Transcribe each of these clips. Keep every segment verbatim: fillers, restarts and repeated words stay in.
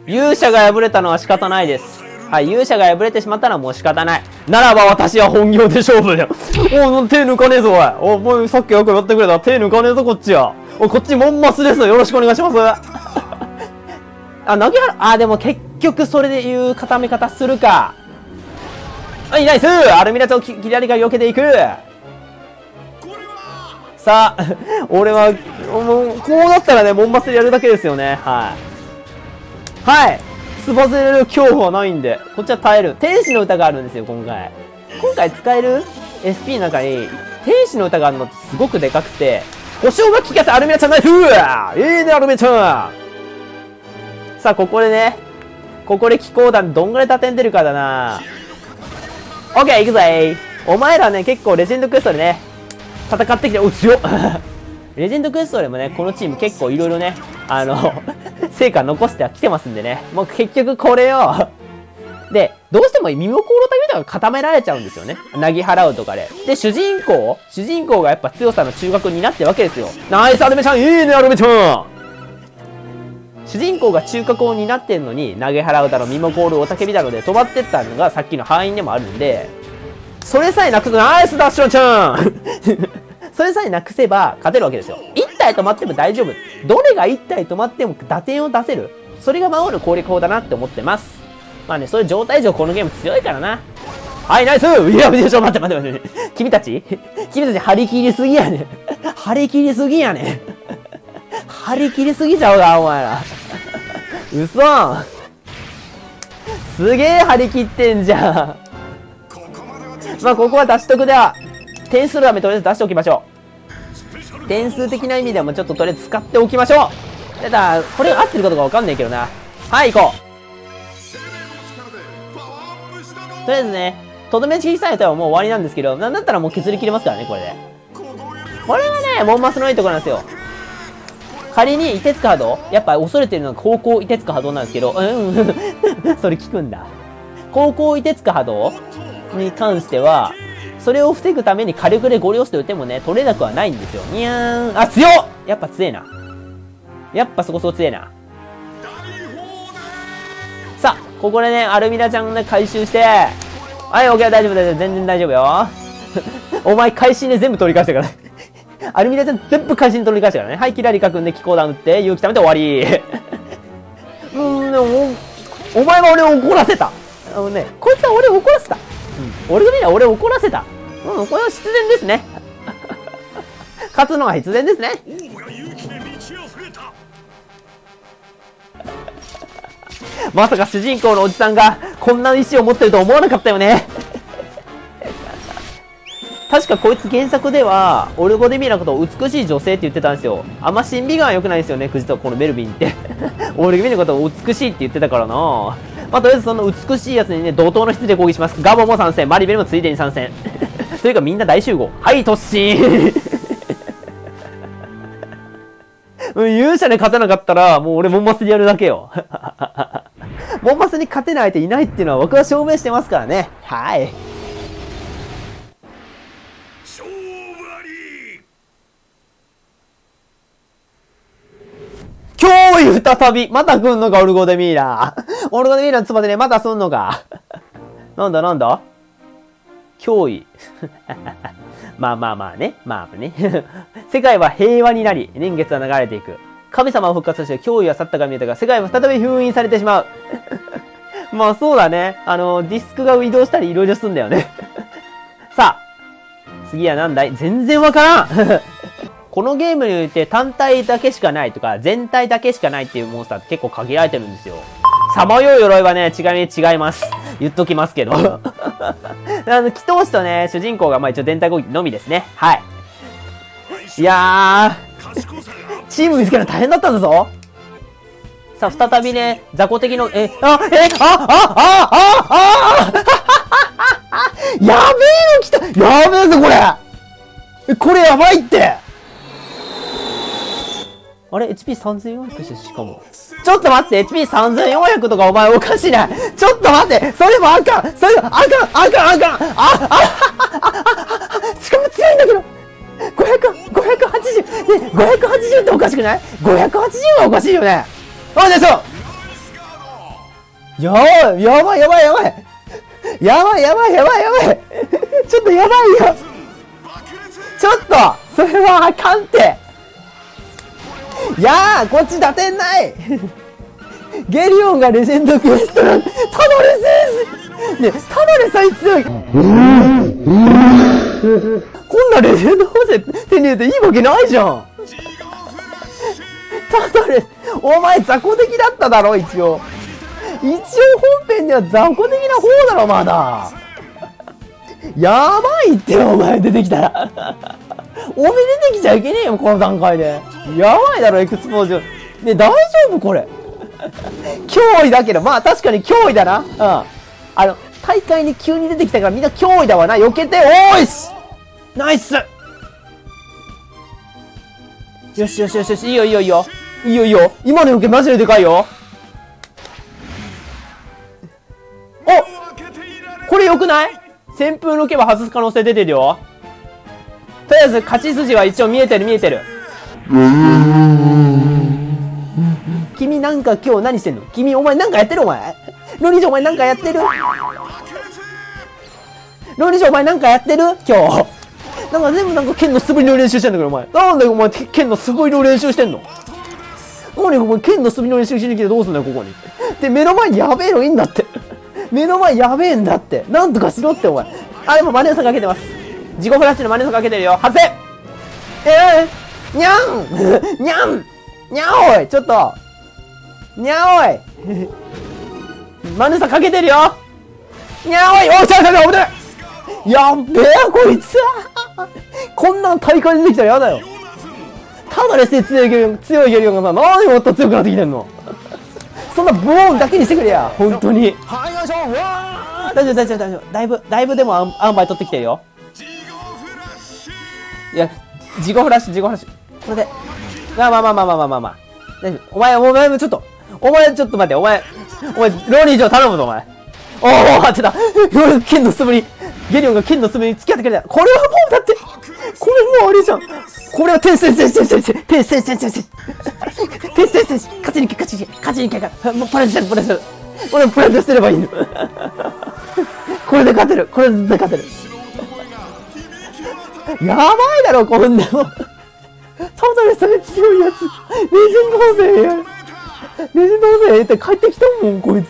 勇者が敗れたのは仕方ないです。はい、勇者が敗れてしまったのはもう仕方ない。ならば私は本業で勝負だよ。おい、手抜かねえぞ、おい。おい、もうさっきよくやってくれた。手抜かねえぞ、こっちは。おい、こっちモンマスです。よろしくお願いします。あ、投げ払う。あ、でも結局それでいう固め方するか。はい、ナイスアルミラツを左から避けていく。さあ、俺は、もう、こうなったらね、モンマスでやるだけですよね。はい。はい。つばぜれる恐怖はないんで、こっちは耐える。天使の歌があるんですよ、今回。今回使える エスピー の中に、天使の歌があるのってすごくでかくて、保証が効かせアルミラちゃんナイスうわいいね、アルミラちゃんさあ、ここでね、ここで気候弾どんぐらい打点出るかだな。オッケー、行くぜお前らね、結構レジェンドクエストでね、戦ってきて、お、強っレジェンドクエストでもね、このチーム結構いろいろね、あの、成果残しては来てますんでね。もう結局これをで、どうしても身も心たみたいなのが固められちゃうんですよね。投げ払うとかで。で、主人公主人公がやっぱ強さの中核になってるわけですよ。ナイスアルメちゃんいいね、アルメちゃん主人公が中核を担ってんのに、投げ払うだろ、身も凍る、雄たけびだろで止まってったのがさっきの敗因でもあるんで、それさえなくすと、ナイスダッシュちゃんそれさえなくせば勝てるわけですよ。いち体止まっても大丈夫。どれがいち体止まっても打点を出せる。それが守る攻略法だなって思ってます。まあね、そういう状態上このゲーム強いからな。はい、ナイスいや、ちょっと待って待って待って。君たち君たち張り切りすぎやねん。張り切りすぎやねん。張り切りすぎちゃうな、お前ら。嘘すげえ張り切ってんじゃん。まあ、ここは出しとくでは。点数のためとりあえず出しておきましょう。点数的な意味でもちょっととりあえず使っておきましょう。ただ、これが合ってるかどうかわかんないけどな。はい、行こう。とりあえずね、とどめ小さいとはもう終わりなんですけど、なんだったらもう削り切れますからね、これで。これがね、モンマスのいいところなんですよ。仮に、凍てつく波動やっぱ恐れてるのが高校凍てつく波動なんですけど、うん、それ聞くんだ。高校凍てつく波動に関しては、それを防ぐために火力でゴリ押して打ってもね、取れなくはないんですよ。にゃーん。あ、強っやっぱ強えな。やっぱそこそこ強えな。さあ、ここでね、アルミラちゃんね、回収して、はい、オッケー、大丈夫、大丈夫、全然大丈夫よ。お前、会心で全部取り返したから。アルミラちゃん全部会心取り返したからね。はい、キラリカ君で気候弾打って、勇気ためて終わり。うーん、でも、お前は俺を怒らせた。あのね、こいつは俺を怒らせた。うん、俺が見たら俺を怒らせた。うん、これは必然ですね。勝つのが必然ですね。まさか主人公のおじさんがこんな意志を持ってると思わなかったよね。確かこいつ原作では、オルゴデミーのことを美しい女性って言ってたんですよ。あんま審美眼は良くないんですよね、実はこのメルビンって。オルゴデミーのことを美しいって言ってたからな。まあ、とりあえずその美しいやつにね、怒涛の質で攻撃します。ガボも参戦、マリベルもついでに参戦。というかみんな大集合。はい、突進勇者で勝てなかったら、もう俺モンマスでやるだけよ。モンマスに勝てないといないっていうのは僕は証明してますからね。はい。脅威再びまた来んのか、オルゴデミーラ。オルゴデミーラのつばでね、またすんのか。なんだなんだ脅威。まあまあまあね。まあね。世界は平和になり、年月は流れていく。神様を復活して脅威は去ったか見えたが、世界は再び封印されてしまう。まあそうだね。あの、ディスクが移動したりいろいろすんだよね。さあ。次は何だい全然わからん。このゲームにおいて単体だけしかないとか、全体だけしかないっていうモンスターって結構限られてるんですよ。さまよう鎧はね、違いに違います。言っときますけど。あの、祈祷師とね、主人公がまあ一応全体攻撃のみですね。はい。いやー、チーム見つけるの大変だったんだぞ。さあ、再びね、雑魚的の、え、あ、え、あ、あ、あ、あ、あ、あ、やべえの来たやべえぞ、これこれやばいってあれ エイチピーさんぜんよんひゃく してしかも。ちょっと待って エイチピーさんぜんよんひゃく とかお前おかしいなちょっと待ってそれもあかんそれもあかんあかんあかんあ、あ、あ、しかも強いんだけどごひゃく、ごひゃくはちじゅう、ね、ごひゃくはちじゅうっておかしくない ?ごひゃくはちじゅう はおかしいよねあ、でしょやばいやばいやばいやばいやばいやばいやばいやばいちょっとやばいよちょっとそれはあかんってやーこっち打点ないゲリオンがレジェンドクエストなんタドレスねタドレス最強いこんなレジェンド補正手に入れていいわけないじゃんタドレスお前雑魚的だっただろ一応一応本編では雑魚的な方だろまだやばいってお前出てきたらおめ出てきちゃいけねえよこの段階でやばいだろエクスポージョンね大丈夫これ脅威だけどまあ確かに脅威だなうんあの大会に急に出てきたからみんな脅威だわな避けておーいしナイスよしよしよしよしいいよいいよいいよいいよいいよ今の避けマジででかいよおこれよくない旋風のけば外す可能性出てるよとりあえず勝ち筋は一応見えてる見えてる君なんか今日何してんの君お前なんかやってるお前ロニージお前なんかやってるロニージお前なんかやってる今日なんか全部なんか剣の素振りの練習してんだけどお前なんでお前剣の素振りの練習してんの何お前剣の素振りの練習しに来てどうすんだよここにで目の前にやべえのいいんだって目の前やべえんだってなんとかしろってお前あでもマネーサかけてます自己フラッシュのマネーサかけてるよ外せえー、にゃんにゃんにゃおいちょっとにゃおいマネーサかけてるよにゃおいおいちゃうちゃうちゃう危ねえやっべえこいつこんな大会出てきたらやだよただでして強いゲリオン強いゲリオンがさ何でもっと強くなってきてんのそんなブーンだけにしてくれや本当にはいよいしょわー大丈夫大丈夫大丈夫だいぶだいぶでもあんあんばい取ってきてるよいや自己フラッシュ自己フラッシュこれでまあまあまあまあまあまあまあまあ大丈夫お前お前ちょっとお前ちょっと待ってお前お前ローニー上頼むぞお前おお当てた剣の素振りゲリオンが剣の素振りに付き合ってくれたこれはもうだってこれもうあれじゃんこれは天戦戦戦戦戦天戦戦戦戦天戦戦勝ちに勝ちに勝ちに勝ちにもうプレゼンプレゼンこれプレゼンすればいいのこれで勝てるこれで勝てるやばいだろこんなもんただでさえ強いやつレジェンド補正やレジェンド補正って帰ってきたもんこい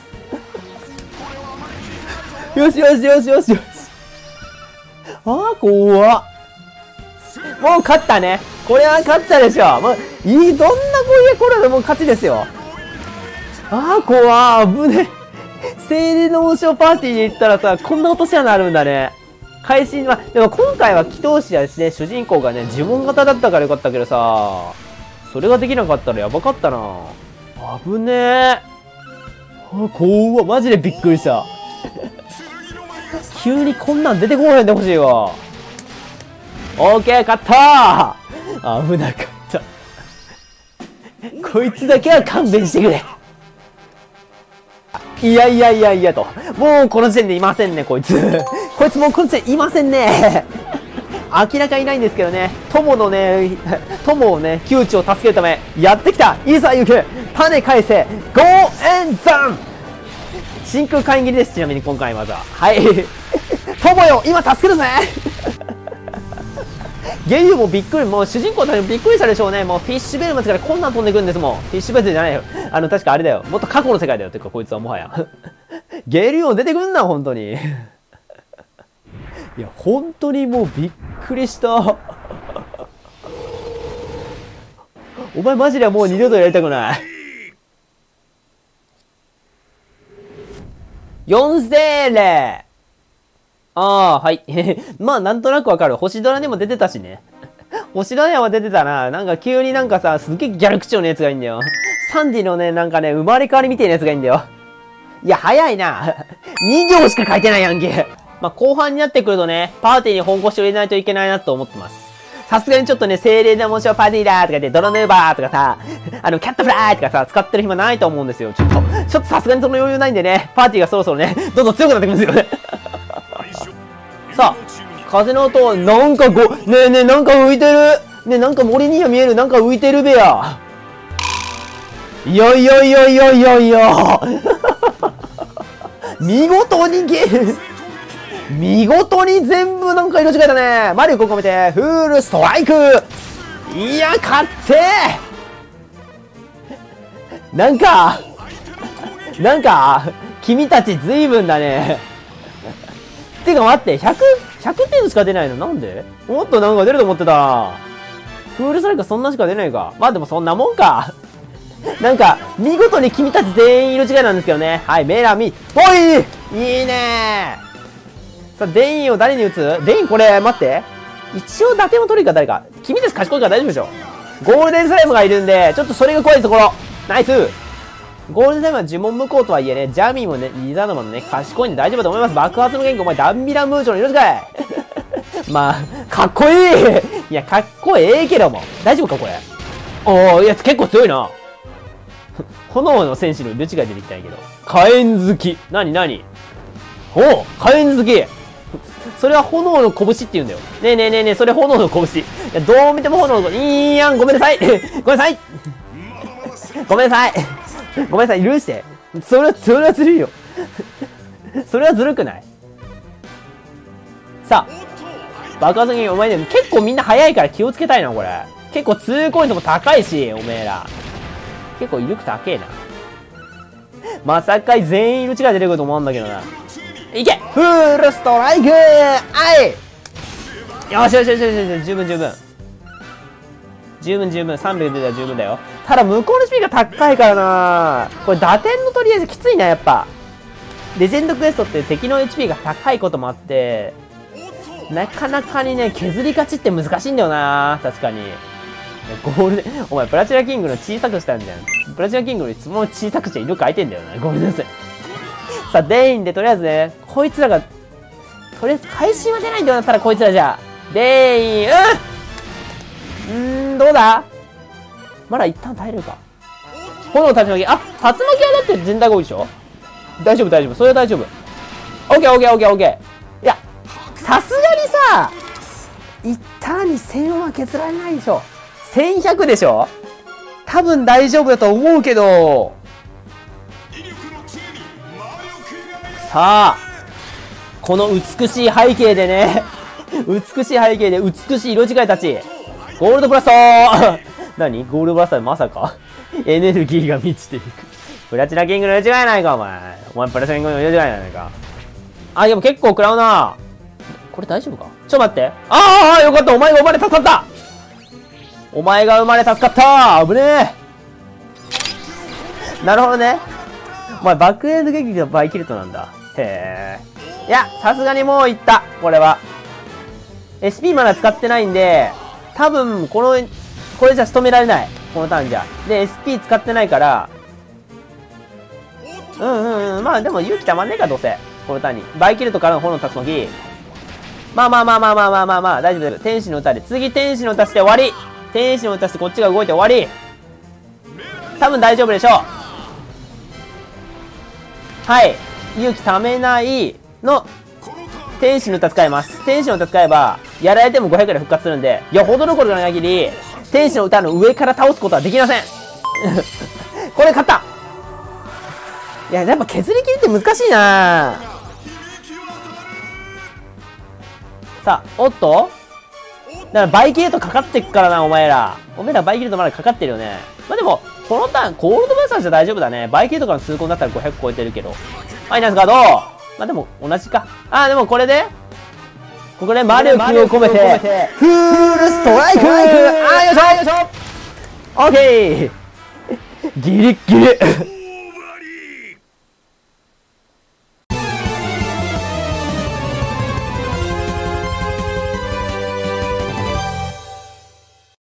つよしよしよしよしよしああ怖っもう勝ったねこれは勝ったでしょもういいどんな攻撃これでもう勝ちですよああ怖っ危ね精霊の王将パーティーに行ったらさこんな落とし穴あるんだね会心はでも今回は祈祷師やしね主人公がね呪文型だったからよかったけどさそれができなかったらやばかったな危ねえあ怖っマジでびっくりした急にこんなん出てこへんでほしいわオーケー勝ったー危なかったこいつだけは勘弁してくれいやいやいやいやともうこの時点でいませんねこいつこいつもうこの時点でいませんね明らかいないんですけどね友のね友をね窮地を助けるためやってきたいざ行く種返せゴーエンザン真空火炎切りですちなみに今回まずははい友よ今助けるぜゲリュウもびっくりもう主人公たちもびっくりしたでしょうねもうフィッシュベル町からこんなん飛んでくるんですもんフィッシュベルじゃないよあの確かあれだよもっと過去の世界だよてかこいつはもはやゲリュウ出てくんな本当にいや本当にもうびっくりしたお前マジでもう二度とやりたくないよんせいれいああ、はい。まあ、なんとなくわかる。星ドラにも出てたしね。星ドラにも出てたな。なんか急になんかさ、すげえギャル口調のやつがいいんだよ。サンディのね、なんかね、生まれ変わりみたいなやつがいいんだよ。いや、早いな。に行しか書いてないやんけ。まあ、後半になってくるとね、パーティーに本腰を入れないといけないなと思ってます。さすがにちょっとね、精霊な紋章パーティーだーとか言って、ドロヌーバーとかさ、あの、キャットフライとかさ、使ってる暇ないと思うんですよ。ちょっと、ちょっとさすがにその余裕ないんでね、パーティーがそろそろね、どんどん強くなってくるんですよね。さあ、風の音、なんかご、ねえねえ、なんか浮いてる。ねえ、なんか森には見える。なんか浮いてるべや。いやいやいやいやいやいや。 見事にゲー見事に全部なんか色違いだね。魔力を込めて、フールストライク。いや、勝ってーなんか、なんか、君たち随分だね。てか待って、ひゃく、ひゃくてんしか出ないのなんで？もっとなんか出ると思ってた。フールストライクそんなしか出ないか。まあでもそんなもんか。なんか、見事に君たち全員色違いなんですけどね。はい、メラミ、ぽいいいねー。さあ、デインを誰に打つ？デインこれ、待って。一応打点を取るか誰か。君たち賢いから大丈夫でしょ。ゴールデンスライムがいるんで、ちょっとそれが怖いところ。ナイスゴールデンスライムは呪文無効とはいえね、ジャミーもね、リザードマンもね、賢いんで大丈夫だと思います。爆発の元気、お前、ダンビラムーチョの色違いまあ、かっこいいいや、かっこええけども。大丈夫かこれ。おー、いや、結構強いな。炎の戦士の色違い出てきたんやけど。火炎好き。なになにおう火炎好きそれは炎の拳って言うんだよ。ねえねえねえねえ、それ炎の拳。いや、どう見ても炎の拳。いいやん、ごめんなさいごめんなさいごめんなさいごめんなさい、許して。それは、それはずるいよ。それはずるくない？さあ、爆発にお前ね、結構みんな早いから気をつけたいな、これ。結構ツーコイントも高いし、おめえら。結構威力高えな。まさか全員色違い出てくると思うんだけどな。いけフールストライクはいよしよしよしよしよし、十分十分。十分十分。さんびゃく出たら十分だよ。ただ向こうのスピードが高いからな。これ打点のとりあえずきついな、やっぱ。レジェンドクエストって敵の エイチピー が高いこともあって、なかなかにね、削り勝ちって難しいんだよな。確かに。ゴールデン、お前プラチナキングの小さくしたんじゃん。プラチナキングよりつも小さくして色変えてんだよな。ゴールデンス。さあ、デインでとりあえずね、こいつらが、とりあえず会心は出ないんだよな、ただこいつらじゃ。デイン、うんうーん、どうだまだ一旦耐えるか。炎の竜巻、あ、竜巻はだって全体が多いでしょ。大丈夫大丈夫、それは大丈夫。オッケーオッケーオッケーオッケー。いや、さすがにさ、一旦にせんは削られないでしょ。せんひゃくでしょ。多分大丈夫だと思うけど。さあ、この美しい背景でね、美しい背景で美しい色違いたち。ゴールドブラストー何ゴールドブラスターまさかエネルギーが満ちていく。プラチナキングの色違いないか、お前。お前プラチナキングの色違いないか。あ、でも結構食らうな。これ大丈夫かちょっと待って。ああ、よかった。お前が生まれ助かった。お前が生まれ助かった危ねえ。なるほどね。お前、バックエンド撃がバイキルトなんだ。へえ。いや、さすがにもういった。これは。エスピー まだ使ってないんで、多分、この、これじゃ仕留められない。このターンじゃ。で、エスピー 使ってないから、うんうんうん。まあでも勇気たまんねえか、どうせ。このターンに。バイキルトからの炎の竜巻。まあまあまあまあまあまあまあまあ、大丈夫大丈夫。天使の歌で。次、天使の歌して終わり。天使の歌してこっちが動いて終わり。多分大丈夫でしょう。はい。勇気ためないの、天使の歌使います。天使の歌使えば、やられてもごひゃくぐらい復活するんで、よほどどころが限り、天使の歌の上から倒すことはできません。これ勝った。いや、やっぱ削り切りって難しいな。さあ、おっとだからバイキルトかかってっからな、お前ら。お前らバイキルトまだかかってるよね。まあでも、このターン、コールドバーサーじゃ大丈夫だね。バイキルトからの痛恨だったらごひゃく超えてるけど。マイナスガード。まあでも、同じか。あー、でもこれで、ここで魔力を込めて、フールストライク。あー、よいしょよいしょオッケーギリッギリ